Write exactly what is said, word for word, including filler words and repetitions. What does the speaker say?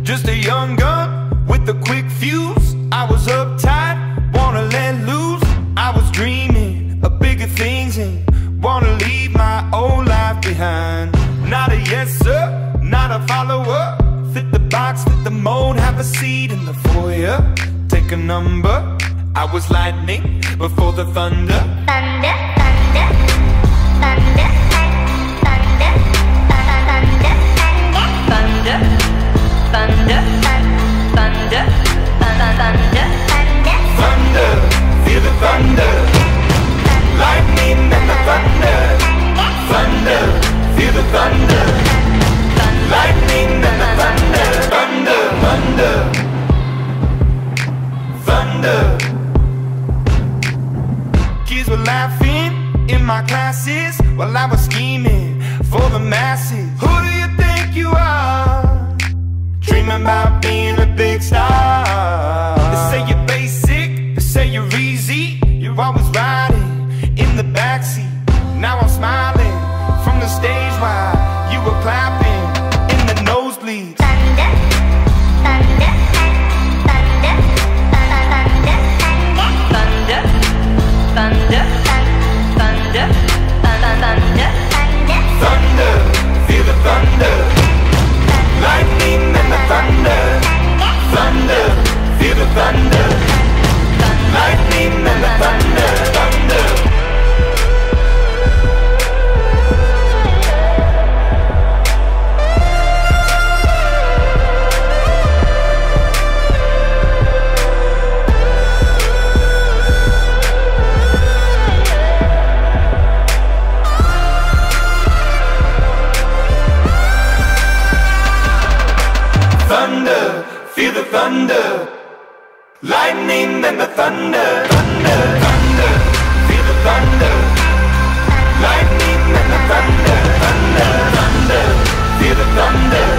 Just a young gun with a quick fuse. I was uptight, wanna let loose. I was dreaming of bigger things and wanna leave my old life behind. Not a yes sir, not a follower. Fit the box, fit the mold, have a seat in the foyer. Take a number. I was lightning before the thunder. Thunder, thunder, thunder, thunder, thunder, thunder, thunder, thunder, thunder, thunder, thunder, feel the thunder. Lightning and the thunder. Thunder, feel the thunder. Lightning and the thunder. Thunder, thunder, thunder. Kids were laughing in my classes while I was scheming for the masses. Who do you think you are? Dreaming about being a big star. They say you're basic, they say you're easy. You're always riding in the backseat. Now I'm smiling from the stage while you were clapping in the nosebleeds. thunder, thunder, thunder, thunder, thunder, thunder, thunder, thunder, thunder, feel the thunder. Lightning and the thunder. Thunder, feel the thunder. Lightning and the thunder. Thunder. Thunder, feel the thunder. Lightning and the thunder. Thunder, thunder, feel the thunder. Lightning and the thunder. Thunder, thunder, feel the thunder.